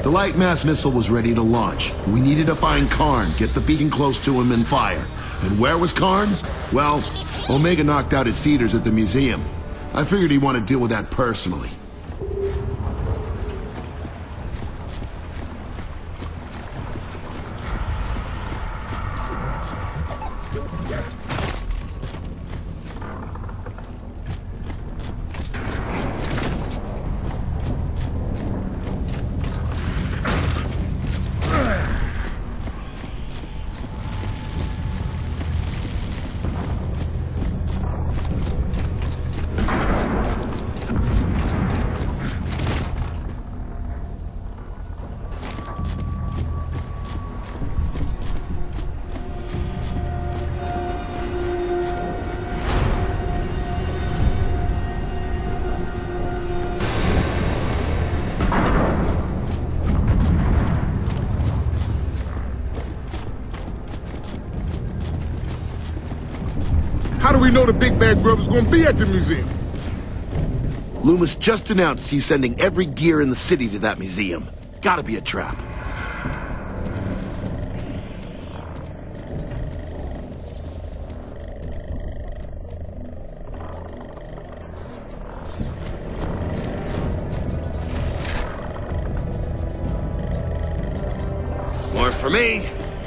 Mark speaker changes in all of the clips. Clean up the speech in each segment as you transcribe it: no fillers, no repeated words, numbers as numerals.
Speaker 1: The light mass missile was ready to launch. We needed to find Karn, get the beacon close to him, and fire. And where was Karn? Well, Omega knocked out his seeders at the museum. I figured he'd want to deal with that personally.
Speaker 2: How do we know the Big Bad Brother's gonna be at the museum?
Speaker 1: Loomis just announced he's sending every gear in the city to that museum. Gotta be a trap. More for me.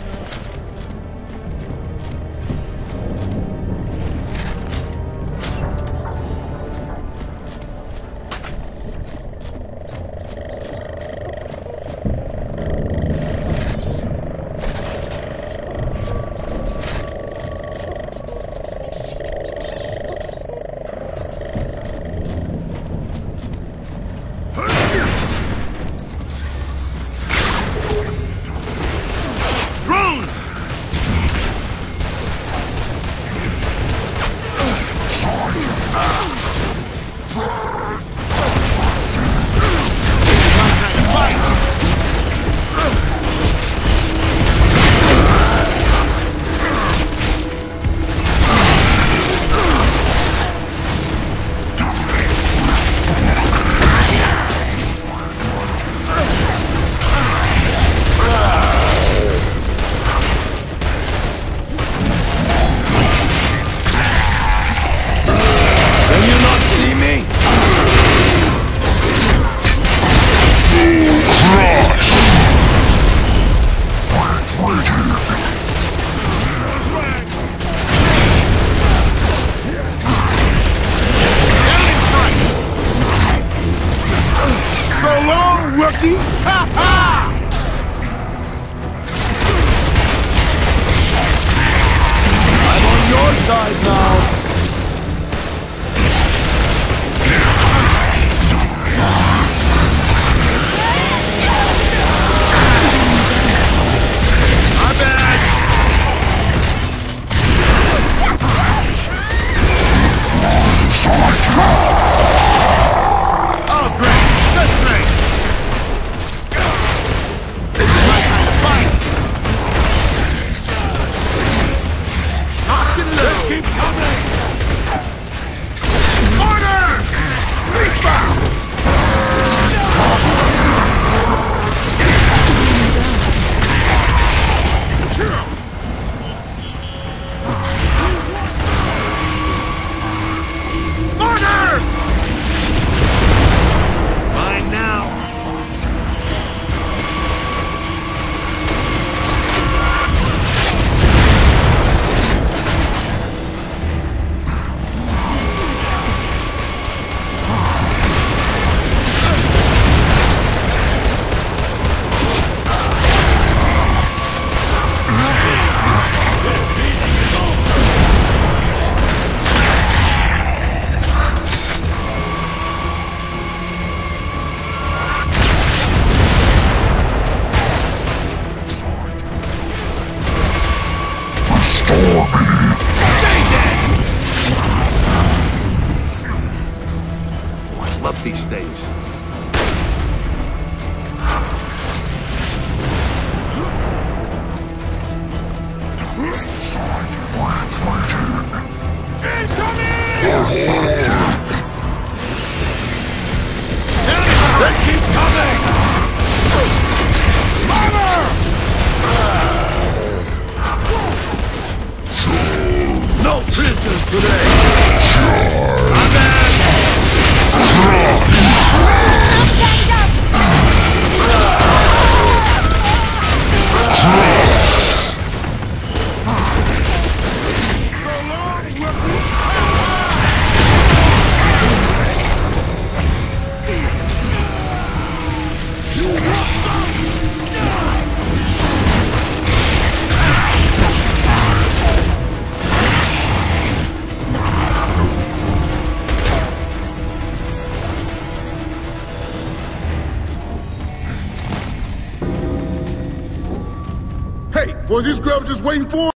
Speaker 2: Rookie! Ha ha!
Speaker 3: I'm on your side now.
Speaker 1: Love these things.
Speaker 2: They keep coming!
Speaker 3: prisoners today. I'm in.
Speaker 2: Hey, was these grubs just waiting for